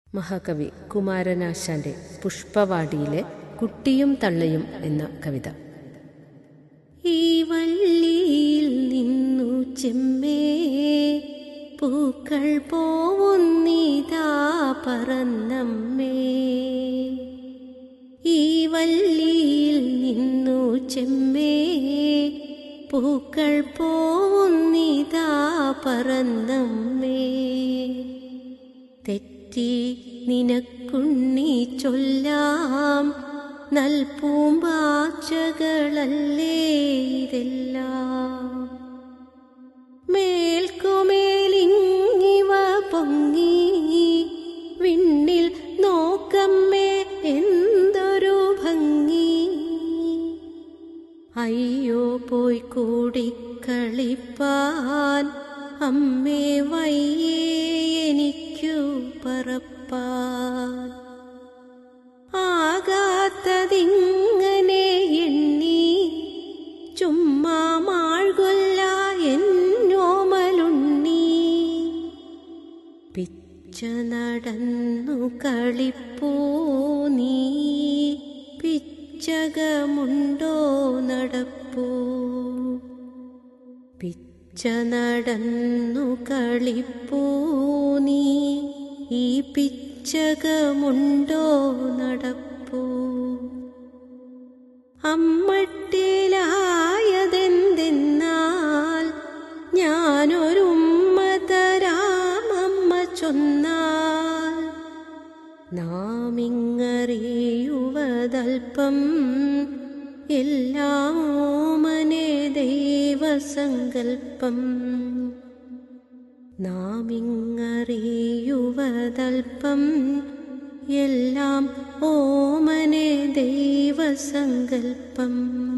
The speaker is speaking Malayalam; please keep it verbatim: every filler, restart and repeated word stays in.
മഹാകവി കുമാരനാശാന്റെ പുഷ്പവാടിയിലെ കുട്ടിയും തള്ളയും എന്ന കവിത. ഈ വള്ളിയിൽ നിന്നു ചെമ്മേ പൂക്കൾ പോവുന്നിതാ പറന്നമ്മേ. ഈ വള്ളിയിൽ നിന്നു ചെമ്മേ പൂക്കൾ പോവുന്നിതാ പറന്നമ്മേ. തെറ്റി നിനക്കുണ്ണി ചൊല്ലാം നൽപൂമ്പാച്ചകളല്ലേ ഇതെല്ലാം. മേൽക്കുമേലിങ്ങിവ പൊങ്ങി വിണ്ണിൽ നോക്കമ്മേ എന്തൊരു ഭംഗി. അയ്യോ പോയി കൂടിക്കളിപ്പാൻ അമ്മേ വയ്യേ എനിക്കു പറപ്പാൻ. ആകാത്തതിങ്ങനെ എണ്ണി ചുമ്മാ മാഴ്കൊല്ല എന്നോമലുണ്ണി. പിച്ച നടന്നു കളിപ്പൂ നീ പിച്ചകമുണ്ടോ നടപ്പൂ. പിച്ച നടന്നു കളിപ്പൂ നീ ഈ പിച്ചകമുണ്ടോ നടപ്പൂ. അമ്മട്ടിലായതെന്തെന്നാൽ ഞാനൊരുമ്മ തരാമമ്മ ചൊന്നാൽ. നാമിങ്ങറിയുവതൽപ്പം എല്ലാം ഓമനെ ദൈവസങ്കൽപ്പം. നാമിങ്ങറിയുവതൽപ്പം എല്ലാം ഓമനെ ദൈവസങ്കൽപ്പം.